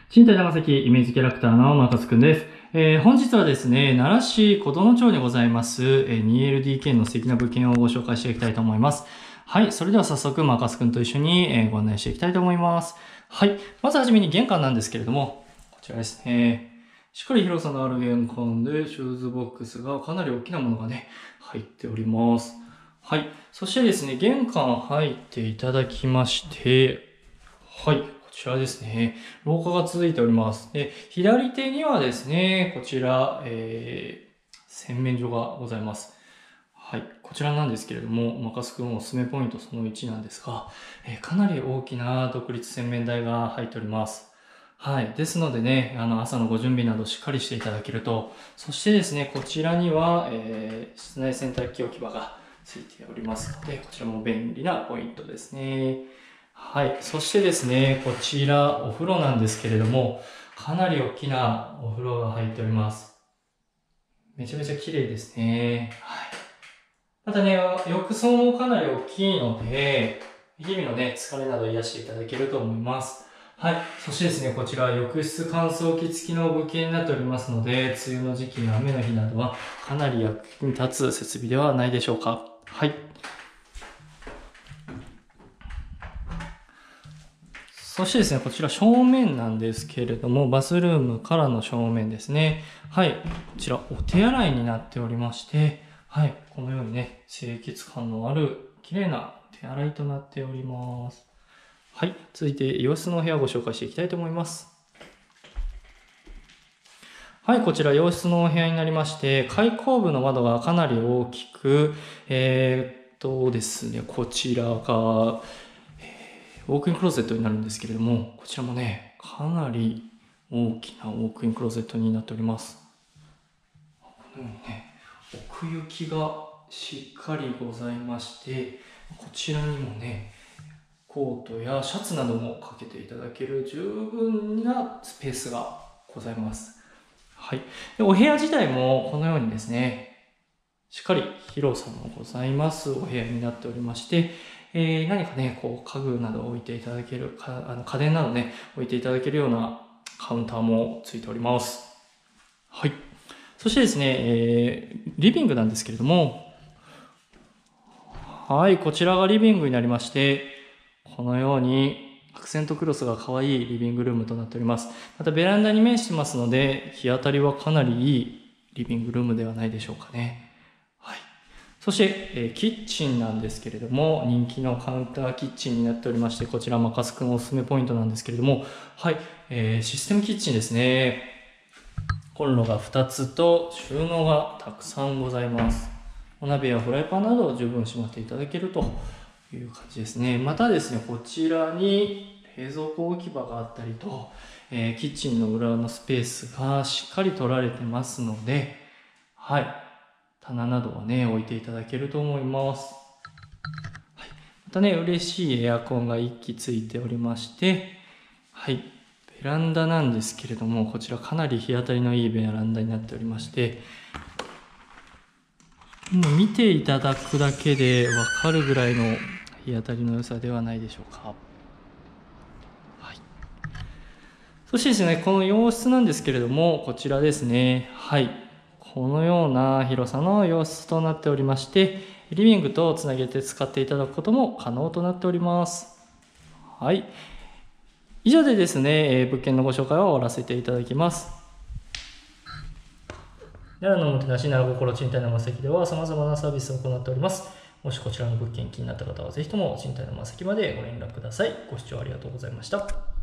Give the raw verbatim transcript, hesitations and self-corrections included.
賃貸長崎イメージキャラクターのマーカスくんです。えー、本日はですね、奈良市琴野町にございます、えー、ツーエルディーケー の素敵な物件をご紹介していきたいと思います。はい、それでは早速マーカスくんと一緒に、えー、ご案内していきたいと思います。はい、まずはじめに玄関なんですけれども、こちらですね。しっかり広さのある玄関で、シューズボックスがかなり大きなものがね、入っております。はい。そしてですね、玄関入っていただきまして、はい。こちらですね。廊下が続いております。で、左手にはですね、こちら、えー、洗面所がございます。はい。こちらなんですけれども、マカスくんおすすめポイントそのいちなんですが、えー、かなり大きな独立洗面台が入っております。はい。ですのでね、あの、朝のご準備などしっかりしていただけると、そしてですね、こちらには、えー、室内洗濯機置き場がついておりますので、こちらも便利なポイントですね。はい。そしてですね、こちらお風呂なんですけれども、かなり大きなお風呂が入っております。めちゃめちゃ綺麗ですね。はい。またね、浴槽もかなり大きいので、日々のね、疲れなど癒していただけると思います。はい。そしてですね、こちら浴室乾燥機付きの物件になっておりますので、梅雨の時期や雨の日などはかなり役に立つ設備ではないでしょうか。はい。そしてですね、こちら正面なんですけれども、バスルームからの正面ですね。はい。こちらお手洗いになっておりまして、はい。このようにね、清潔感のある綺麗な手洗いとなっております。はい。続いて洋室のお部屋をご紹介していきたいと思います。はい。こちら洋室のお部屋になりまして、開口部の窓がかなり大きく、えー、っとですね、こちらが、ウォークインクローゼットになるんですけれども、こちらもね、かなり大きなウォークインクローゼットになっております。このようにね、奥行きがしっかりございまして、こちらにもね、コートやシャツなどもかけていただける十分なスペースがございます。はい。で、お部屋自体もこのようにですね、しっかり広さもございますお部屋になっておりまして、えー、何かね、こう家具などを置いていただけるか、あの家電などね、置いていただけるようなカウンターもついております。はい。そしてですね、えー、リビングなんですけれども、はい、こちらがリビングになりまして、このようにアクセントクロスが可愛いリビングルームとなっております。またベランダに面してますので、日当たりはかなりいいリビングルームではないでしょうかね。はい。そして、えー、キッチンなんですけれども、人気のカウンターキッチンになっておりまして、こちらマカスくんおすすめポイントなんですけれども、はい、えー、システムキッチンですね。コンロがふたつと収納がたくさんございます。お鍋やフライパンなどを十分しまっていただけるという感じですね。またですね、こちらに冷蔵庫置き場があったりと、えー、キッチンの裏のスペースがしっかり取られてますので、はい。棚などはね、置いていただけると思います。はい。またね、嬉しいエアコンがいっきついておりまして、はい。ベランダなんですけれども、こちらかなり日当たりのいいベランダになっておりまして、もう見ていただくだけでわかるぐらいの日当たりの良さではないでしょうか。はい。そしてですね、この洋室なんですけれども、こちらですね。はい。このような広さの洋室となっておりまして、リビングとつなげて使っていただくことも可能となっております。はい。以上でですね、物件のご紹介を終わらせていただきます。奈良のおもてなし、奈良心賃貸の正木では様々なサービスを行っております。もしこちらの物件気になった方は、ぜひとも賃貸の正木までご連絡ください。ご視聴ありがとうございました。